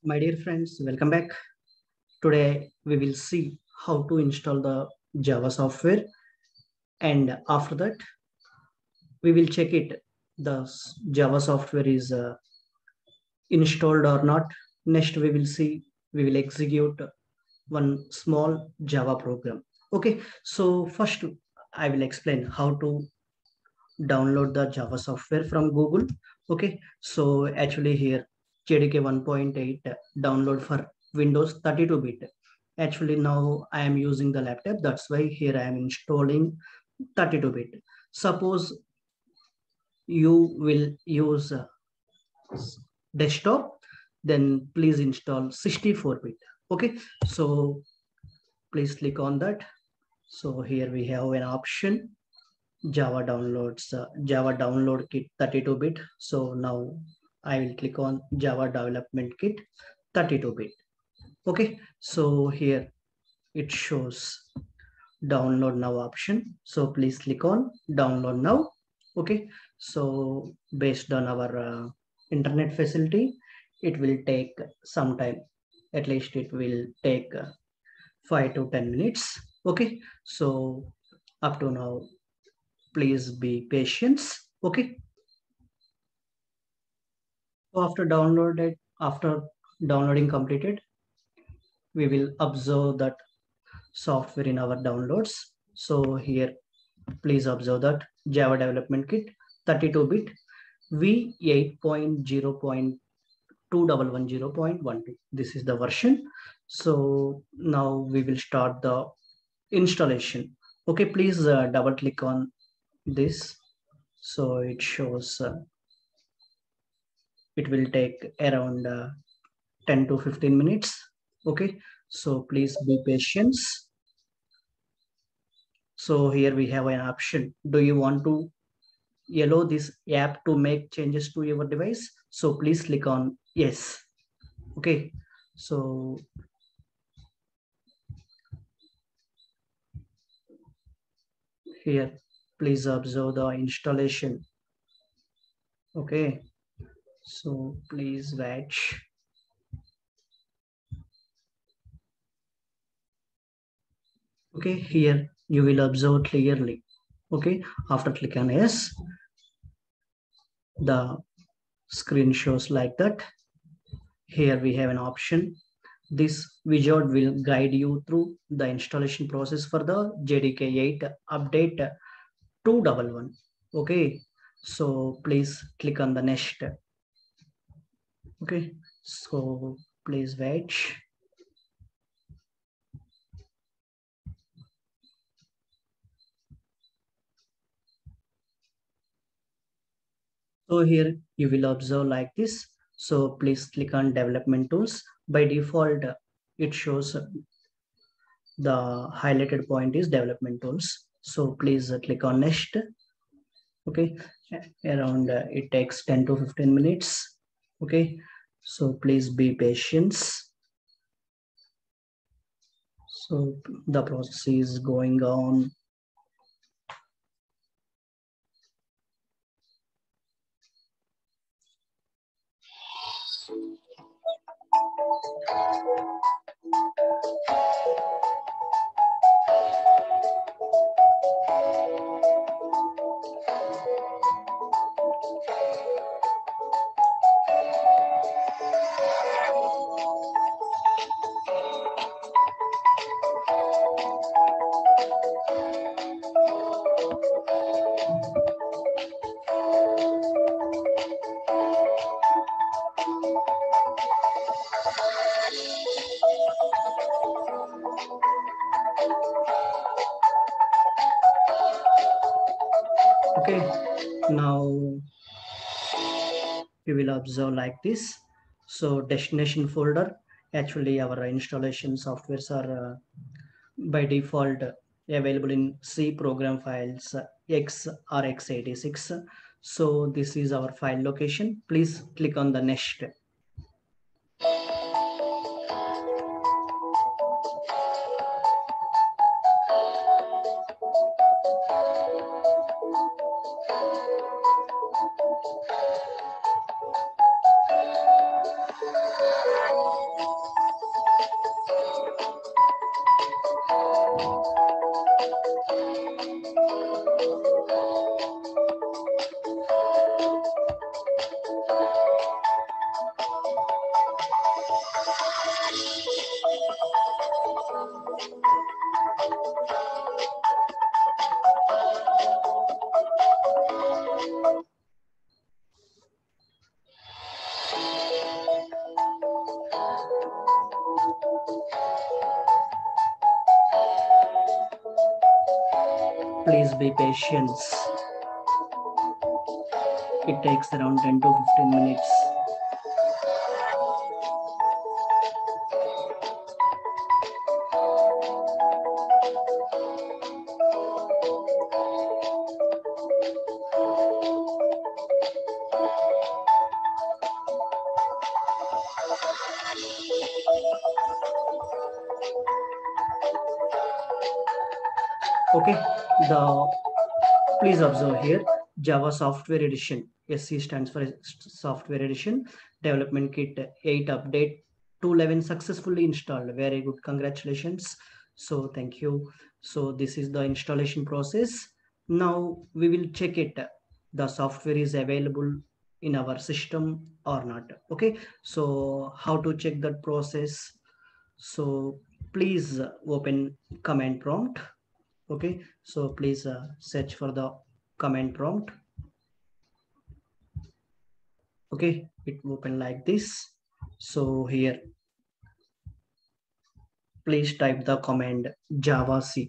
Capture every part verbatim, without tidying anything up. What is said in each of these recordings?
My dear friends, welcome back. Today we will see how to install the Java software, and after that we will check it the s- Java software is uh, installed or not. Next we will see we will execute one small Java program. Okay, so first I will explain how to download the Java software from Google. Okay, so actually here J D K one point eight download for Windows thirty-two bit. Actually now I am using the laptop, that's why here I am installing thirty-two bit. Suppose you will use uh, desktop, then please install sixty-four bit. Okay, so please click on that. So here we have an option Java downloads, uh, Java download kit thirty-two bit. So now I will click on Java development kit thirty-two bit. Okay, so here it shows download now option. So please click on download now. Okay, so based on our uh, internet facility, it will take some time. At least it will take uh, five to ten minutes. Okay, so up to now please be patient. Okay, so after downloaded after downloading completed, we will observe that software in our downloads. So here please observe that Java development kit thirty-two bit v eight point zero point two one one zero point one two. This is the version. So now we will start the installation. Okay, please uh, double click on this. So it shows uh, it will take around uh, ten to fifteen minutes. Okay, so please be patient. So here we have an option. Do you want to allow this app to make changes to your device? So please click on yes. Okay, so here please observe the installation. Okay, so please watch. Okay, here you will observe clearly. Okay, after click on yes, the screen shows like that. Here we have an option. This widget will guide you through the installation process for the J D K eight update two one one. Okay, so please click on the next. Okay, so please wait. So here you will observe like this. So please click on development tools. By default, it shows the highlighted point is development tools. So please click on next. Okay, around uh, it takes ten to fifteen minutes. Okay, so please be patient. So the process is going on. Okay, now you will observe like this. So destination folder, actually our installation softwares are uh, by default uh, available in C program files uh, X or x eighty-six. So this is our file location. Please click on the next. Please be patient. It takes around ten to fifteen minutes. Okay, the please observe here Java Software Edition. S C stands for Software Edition. Development Kit eight update two eleven successfully installed. Very good, congratulations. So thank you. So this is the installation process. Now we will check it. The software is available in our system or not. Okay, so how to check that process? So please open command prompt. Okay, so please uh, search for the command prompt. Okay, it open like this. So here please type the command java c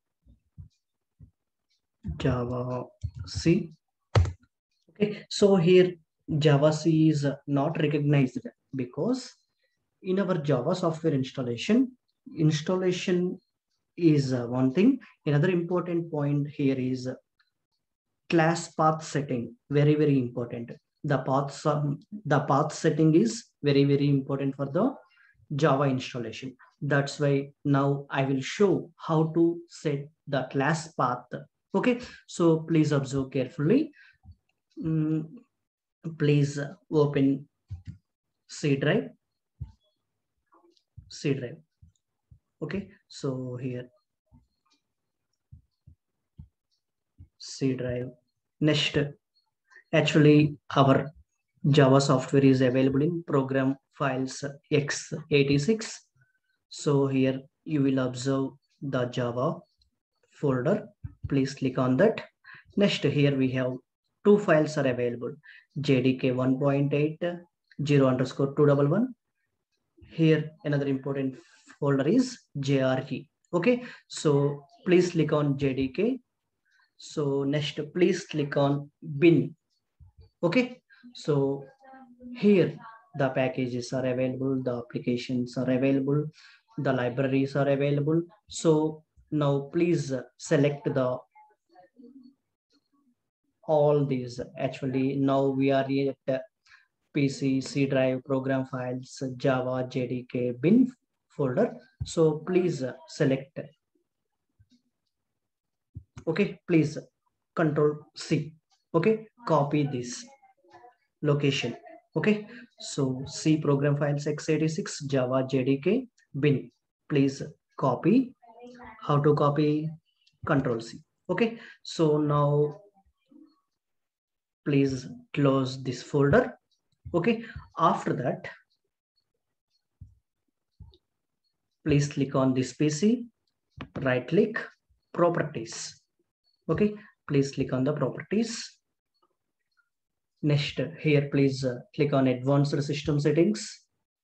java c. Okay, so here java c is not recognized because in our Java software installation installation is uh, one thing. Another important point here is class path setting. Very very important. The path um, the path setting is very very important for the Java installation. That's why now I will show how to set the class path. Okay, so please observe carefully. Mm, please open C drive. C drive. Okay, so here C drive. Next, actually our Java software is available in program files x eighty-six. So here you will observe the Java folder. Please click on that. Next, here we have two files are available. J D K one point eight zero underscore two one one. Here another important folder is J R E. Okay, so please click on J D K. So next, please click on bin. Okay, so here the packages are available, the applications are available, the libraries are available. So now please select the all these. Actually now we are at P C, C drive, program files, Java, J D K, bin folder. So please select. Okay, please control C. Okay, copy this location. Okay, so C program files x eighty-six, Java, J D K, bin. Please copy. How to copy? Control C. Okay, so now please close this folder. Okay, after that, please click on this P C, right click, properties. Okay, please click on the properties. Next, here please uh, click on advanced system settings.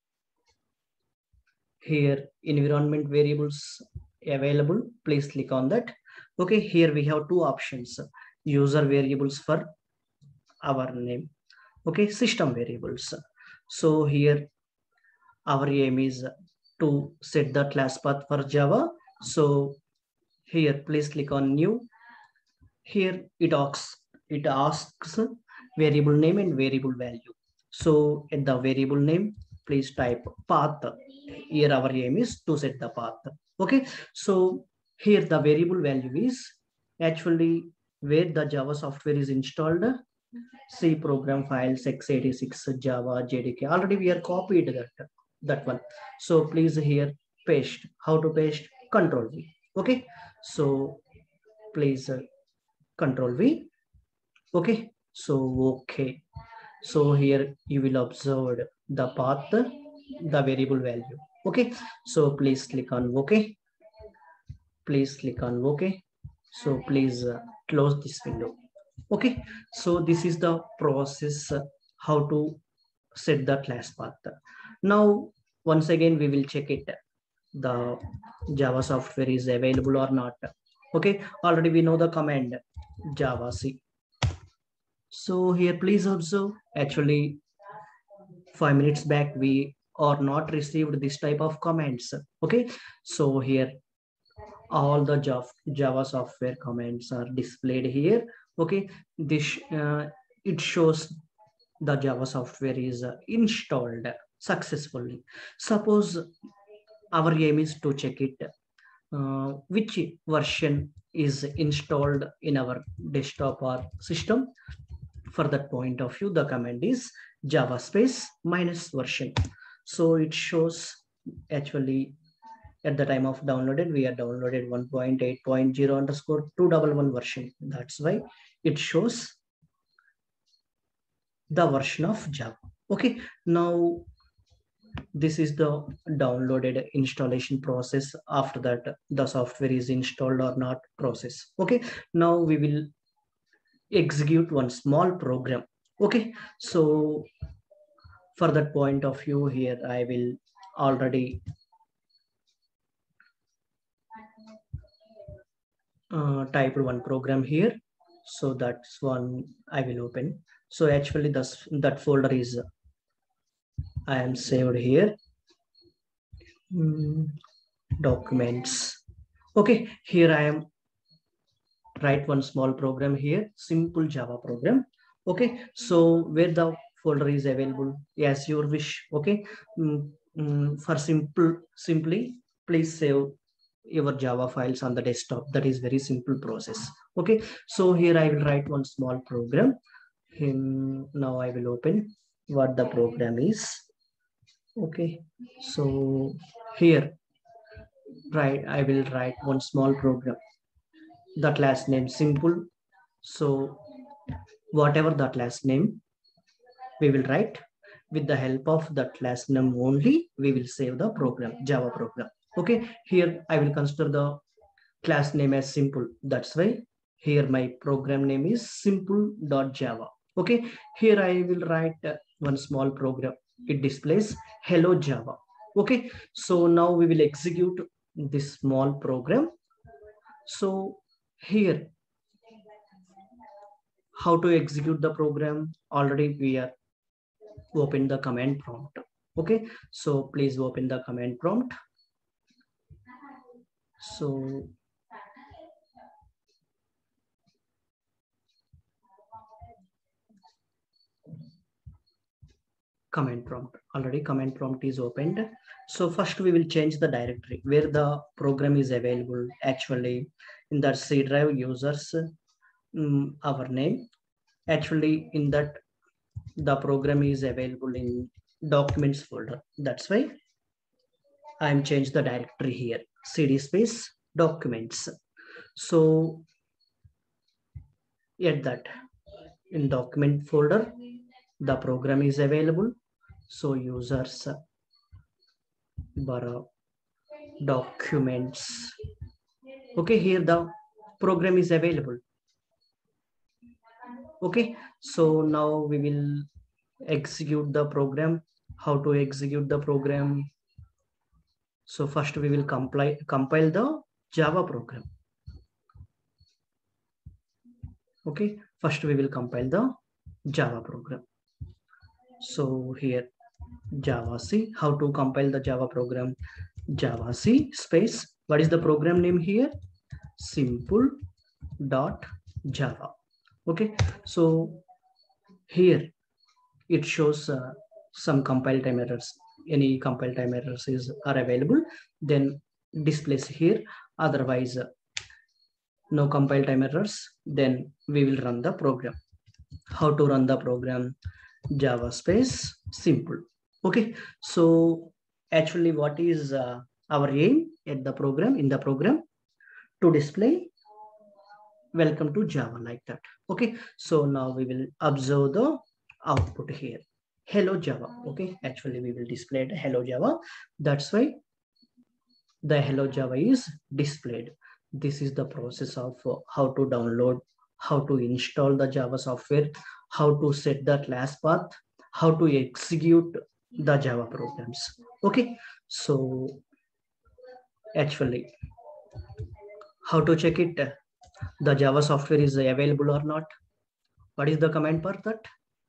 Here environment variables available, please click on that. Okay, here we have two options: user variables for our name, okay, system variables. So here our aim is to set the class path for Java. So here please click on new. Here it asks it asks variable name and variable value. So at the variable name, please type path. Here our aim is to set the path. Okay, so here the variable value is actually where the Java software is installed. C program files x eighty-six Java J D K. Already we are copied that that one. So please here paste. How to paste? Control V. Okay, so please uh, Control V. Okay, so okay. So here you will observe the path, the variable value. Okay, so please click on OK. Please click on OK. So please uh, close this window. Okay, so this is the process uh, how to set the class path. Now once again we will check it, the Java software is available or not. Okay, already we know the command javac. So here please observe, actually five minutes back we are not received this type of comments. Okay, so here all the java, java software comments are displayed here. Okay, this uh, it shows the java software is uh, installed successfully. Suppose our aim is to check it uh, which version is installed in our desktop or system. For that point of view, the command is java space minus version. So it shows, actually at the time of downloaded, we are downloaded one point eight point zero underscore two one one version. That's why it shows the version of Java. Okay, now this is the downloaded installation process. After that, the software is installed or not process. Okay, now we will execute one small program. Okay, so for that point of view, here I will already uh, typed one program here. So that's one I will open. So actually this, that folder is I am saved here. Mm, documents. Okay, here I am write one small program here, simple Java program. Okay, so where the folder is available as your wish. Okay, mm, mm, for simple simply please save your Java files on the desktop. That is very simple process. Okay, so here I will write one small program. Um, now I will open what the program is. Okay, so here right I will write one small program. The class name simple. So whatever the class name we will write, with the help of that class name only we will save the program, Java program. Okay, here I will consider the class name as simple. That's why here my program name is simple.java. Okay, here I will write uh, one small program. It displays hello Java. Okay, so now we will execute this small program. So here how to execute the program, already we are open the command prompt. Okay, so please open the command prompt. So command prompt, already command prompt is opened. So first we will change the directory where the program is available. Actually in that C drive users um, our name, actually in that the program is available in documents folder. That's why I'm changed the directory here, cd space documents. So at that in document folder the program is available. So users bar documents. Okay, here the program is available. Okay, so now we will execute the program. How to execute the program? So first we will compile compile the Java program. Okay, first we will compile the Java program. So here Java C. How to compile the Java program? Java C space. What is the program name here? Simple dot Java. Okay, so here it shows uh, some compile time errors. Any compile time errors is are available, then displays here. Otherwise, uh, no compile time errors. Then we will run the program. How to run the program? Java space simple. Okay, so actually what is uh, our aim at the program, in the program, to display welcome to Java like that. Okay, so now we will observe the output here, hello Java. Okay, actually we will display the hello Java. That's why the hello Java is displayed. This is the process of uh, how to download, how to install the Java software, how to set the class path, how to execute the Java programs. Okay, so actually How to check it? The Java software is available or not? What is the command for that?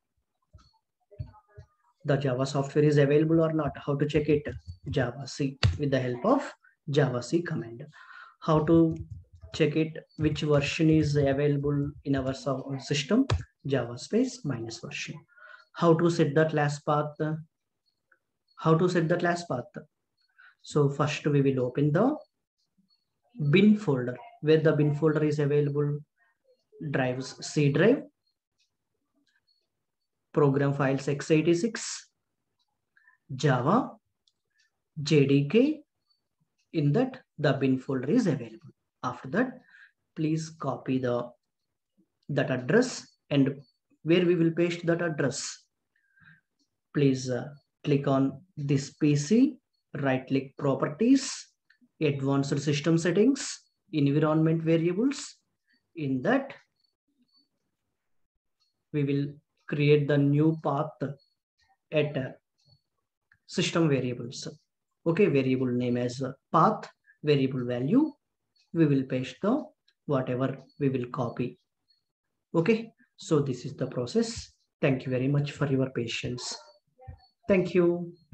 The Java software is available or not? How to check it? Java C with the help of Java C command. How to check it? Which version is available in our system? Java space minus version. How to set the class path? How to set the class path? So first we will open the bin folder. Where the bin folder is available? Drives C drive, program files x eighty-six, Java, J D K. In that the bin folder is available. After that, please copy the that address, and where we will paste that address. Please uh, click on this P C, right click properties, advanced system settings, environment variables. In that, we will create the new path at uh, system variables. Okay, variable name as uh, path, variable value. We will paste the whatever we will copy. Okay, so this is the process. Thank you very much for your patience. Thank you.